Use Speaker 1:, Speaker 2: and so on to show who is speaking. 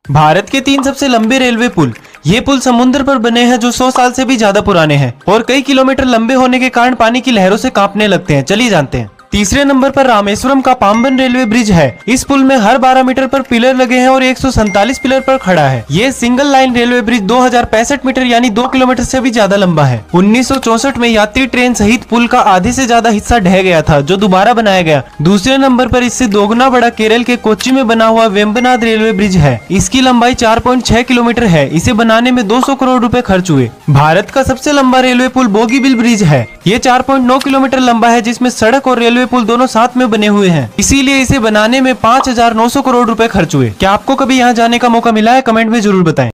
Speaker 1: भारत के 3 सबसे लंबे रेलवे पुल। ये पुल समुद्र पर बने हैं जो 100 साल से भी ज्यादा पुराने हैं और कई किलोमीटर लंबे होने के कारण पानी की लहरों से कांपने लगते हैं। चलिए जानते हैं। तीसरे नंबर पर रामेश्वरम का पाम्बन रेलवे ब्रिज है। इस पुल में हर 12 मीटर पर पिलर लगे हैं और 147 पिलर पर खड़ा है। ये single line railway bridge 2065 metre यानी 2 किलोमीटर से भी ज्यादा लंबा है। 1964 में यात्री ट्रेन सहित पुल का आधे से ज्यादा हिस्सा ढह गया था, जो दोबारा बनाया गया। दूसरे नंबर पर इससे दोगुना बड़ा केरल के कोच्चि में बना हुआ वेम्बनाड रेलवे ब्रिज है। इसकी लंबाई 4.6 किलोमीटर है। इसे बनाने में 200 करोड़ रुपए खर्च हुए। भारत का सबसे लंबा रेलवे पुल बोगीबिल ब्रिज है। ये 4.9 किलोमीटर लंबा है, जिसमें सड़क और रेलवे पुल दोनों साथ में बने हुए हैं। इसीलिए इसे बनाने में 5,900 करोड़ रुपए खर्च हुए। क्या आपको कभी यहाँ जाने का मौका मिला है? कमेंट में जरूर बताएं।